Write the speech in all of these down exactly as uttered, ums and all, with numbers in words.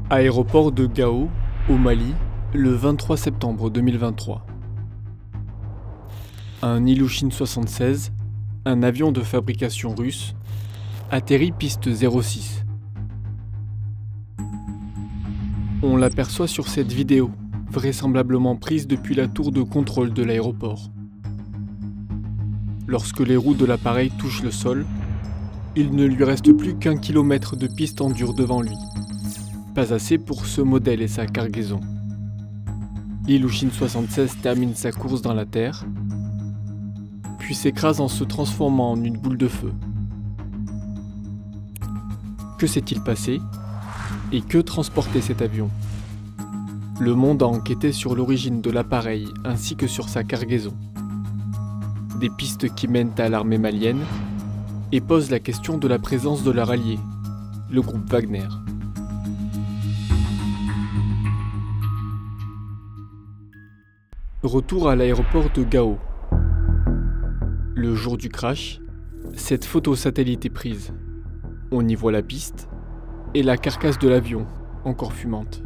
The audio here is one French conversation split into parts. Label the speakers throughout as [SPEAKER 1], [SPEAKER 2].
[SPEAKER 1] Aéroport de Gao, au Mali, le vingt-trois septembre deux mille vingt-trois. Un Ilyushin soixante-seize, un avion de fabrication russe, atterrit piste zéro six. On l'aperçoit sur cette vidéo, vraisemblablement prise depuis la tour de contrôle de l'aéroport. Lorsque les roues de l'appareil touchent le sol, il ne lui reste plus qu'un kilomètre de piste en dur devant lui. Pas assez pour ce modèle et sa cargaison. L'Ilyushin soixante-seize termine sa course dans la terre, puis s'écrase en se transformant en une boule de feu. Que s'est-il passé? Et que transportait cet avion? Le Monde a enquêté sur l'origine de l'appareil ainsi que sur sa cargaison. Des pistes qui mènent à l'armée malienne et posent la question de la présence de leur allié, le groupe Wagner. Retour à l'aéroport de Gao. Le jour du crash, cette photo satellite est prise. On y voit la piste et la carcasse de l'avion, encore fumante.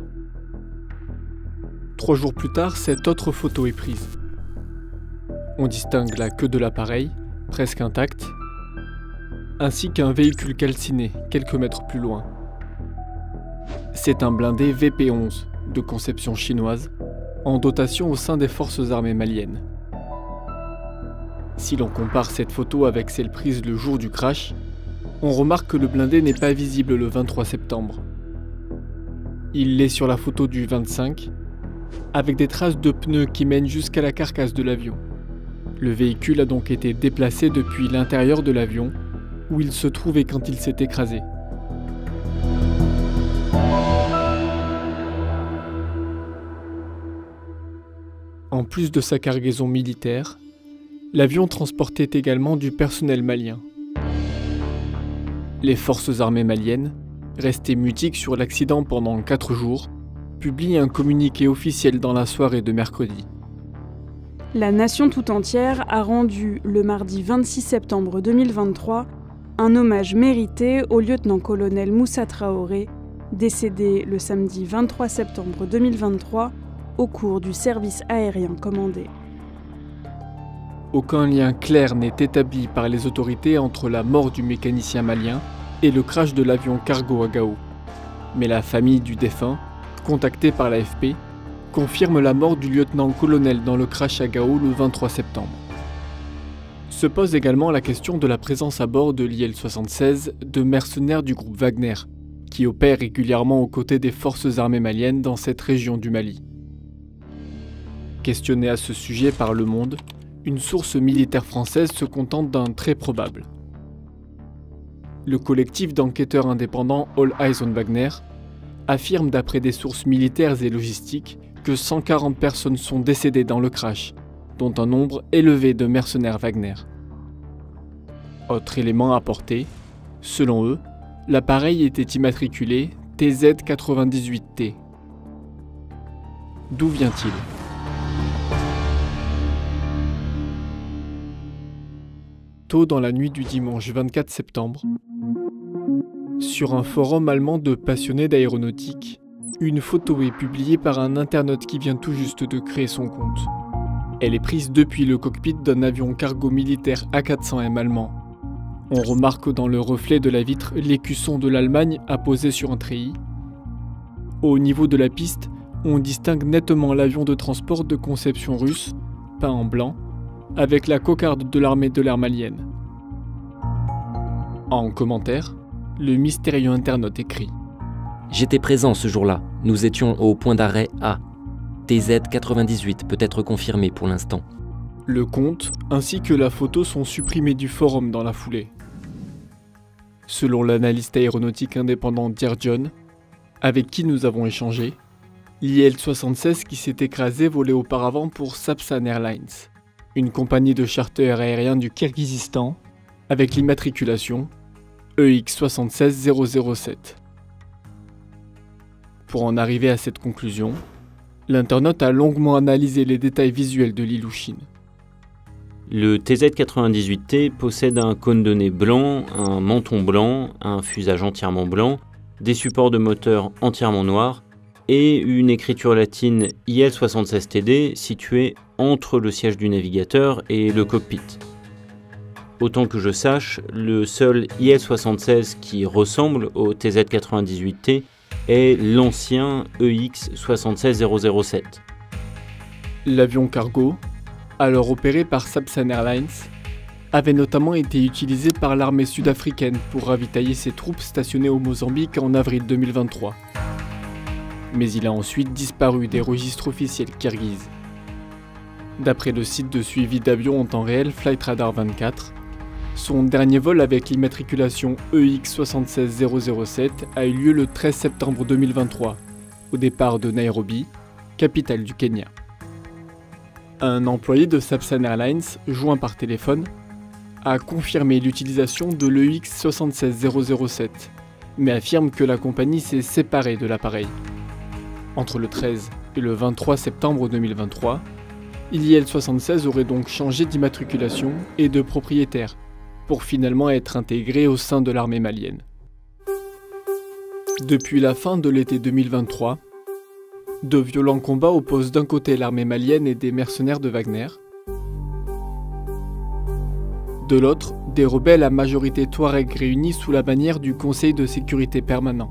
[SPEAKER 1] Trois jours plus tard, cette autre photo est prise. On distingue la queue de l'appareil, presque intacte, ainsi qu'un véhicule calciné, quelques mètres plus loin. C'est un blindé V P onze, de conception chinoise, en dotation au sein des forces armées maliennes. Si l'on compare cette photo avec celle prise le jour du crash, on remarque que le blindé n'est pas visible le vingt-trois septembre. Il l'est sur la photo du vingt-cinq, avec des traces de pneus qui mènent jusqu'à la carcasse de l'avion. Le véhicule a donc été déplacé depuis l'intérieur de l'avion, où il se trouvait quand il s'est écrasé. En plus de sa cargaison militaire, l'avion transportait également du personnel malien. Les forces armées maliennes, restées mutiques sur l'accident pendant quatre jours, publient un communiqué officiel dans la soirée de mercredi.
[SPEAKER 2] La nation tout entière a rendu, le mardi vingt-six septembre deux mille vingt-trois, un hommage mérité au lieutenant-colonel Moussa Traoré, décédé le samedi vingt-trois septembre deux mille vingt-trois, au cours du service aérien commandé.
[SPEAKER 1] Aucun lien clair n'est établi par les autorités entre la mort du mécanicien malien et le crash de l'avion cargo à Gao. Mais la famille du défunt, contactée par l'A F P, confirme la mort du lieutenant-colonel dans le crash à Gao le vingt-trois septembre. Se pose également la question de la présence à bord de l'I L soixante-seize de mercenaires du groupe Wagner, qui opèrent régulièrement aux côtés des forces armées maliennes dans cette région du Mali. Questionné à ce sujet par Le Monde, une source militaire française se contente d'un très probable. Le collectif d'enquêteurs indépendants All Eyes on Wagner affirme d'après des sources militaires et logistiques que cent quarante personnes sont décédées dans le crash, dont un nombre élevé de mercenaires Wagner. Autre élément apporté, selon eux, l'appareil était immatriculé T Z quatre-vingt-dix-huit T. D'où vient-il ? Tôt dans la nuit du dimanche vingt-quatre septembre, sur un forum allemand de passionnés d'aéronautique, une photo est publiée par un internaute qui vient tout juste de créer son compte. Elle est prise depuis le cockpit d'un avion cargo militaire A quatre cents M allemand. On remarque dans le reflet de la vitre l'écusson de l'Allemagne apposé sur un treillis. Au niveau de la piste, on distingue nettement l'avion de transport de conception russe, peint en blanc, avec la cocarde de l'armée de l'air malienne. En commentaire, le mystérieux internaute écrit «
[SPEAKER 3] J'étais présent ce jour-là, nous étions au point d'arrêt A. T Z quatre-vingt-dix-huit peut être confirmé pour l'instant. »
[SPEAKER 1] Le compte ainsi que la photo sont supprimés du forum dans la foulée. Selon l'analyste aéronautique indépendant Dear John, avec qui nous avons échangé, l'I L soixante-seize qui s'est écrasé volait auparavant pour Sapsan Airlines, une compagnie de charter aérien du Kirghizistan, avec l'immatriculation E X sept six zéro zéro sept. Pour en arriver à cette conclusion, l'internaute a longuement analysé les détails visuels de l'Ilyushin.
[SPEAKER 4] Le T Z quatre-vingt-dix-huit T possède un cône de nez blanc, un menton blanc, un fuselage entièrement blanc, des supports de moteur entièrement noirs et une écriture latine I L soixante-seize T D située entre le siège du navigateur et le cockpit. Autant que je sache, le seul I L soixante-seize qui ressemble au T Z quatre-vingt-dix-huit T est l'ancien E X soixante-seize zéro zéro sept.
[SPEAKER 1] L'avion cargo, alors opéré par Sapsan Airlines, avait notamment été utilisé par l'armée sud-africaine pour ravitailler ses troupes stationnées au Mozambique en avril deux mille vingt-trois. Mais il a ensuite disparu des registres officiels kirghizes. D'après le site de suivi d'avions en temps réel Flightradar vingt-quatre, son dernier vol avec l'immatriculation E X soixante-seize zéro zéro sept a eu lieu le treize septembre deux mille vingt-trois, au départ de Nairobi, capitale du Kenya. Un employé de Sapsan Airlines, joint par téléphone, a confirmé l'utilisation de l'E X soixante-seize zéro zéro sept, mais affirme que la compagnie s'est séparée de l'appareil. Entre le treize et le vingt-trois septembre deux mille vingt-trois, l'I L soixante-seize aurait donc changé d'immatriculation et de propriétaire, pour finalement être intégré au sein de l'armée malienne. Depuis la fin de l'été deux mille vingt-trois, de violents combats opposent d'un côté l'armée malienne et des mercenaires de Wagner, de l'autre, des rebelles à majorité touareg réunis sous la bannière du Conseil de sécurité permanent.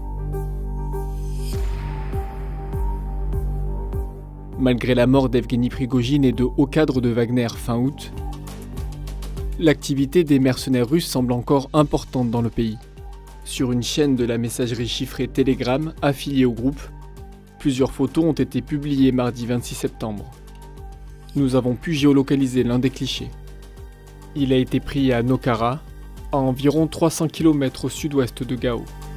[SPEAKER 1] Malgré la mort d'Evgeny Prigojine et de hauts cadres de Wagner fin août, l'activité des mercenaires russes semble encore importante dans le pays. Sur une chaîne de la messagerie chiffrée Telegram affiliée au groupe, plusieurs photos ont été publiées mardi vingt-six septembre. Nous avons pu géolocaliser l'un des clichés. Il a été pris à Nokara, à environ trois cents kilomètres au sud-ouest de Gao.